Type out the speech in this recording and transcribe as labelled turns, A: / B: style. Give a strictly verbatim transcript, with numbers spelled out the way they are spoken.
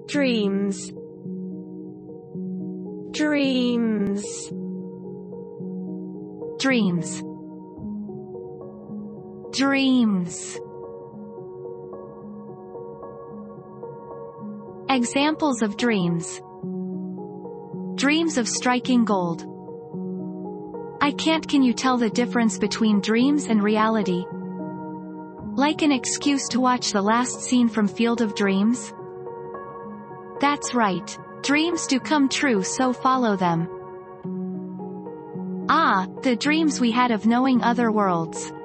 A: Dreams. Dreams.
B: Dreams. Dreams. Examples of dreams. Dreams of striking gold. I can't. Can you tell the difference between dreams and reality? Like an excuse to watch the last scene from Field of Dreams? That's right. Dreams do come true, so follow them. Ah, the dreams we had of knowing other worlds.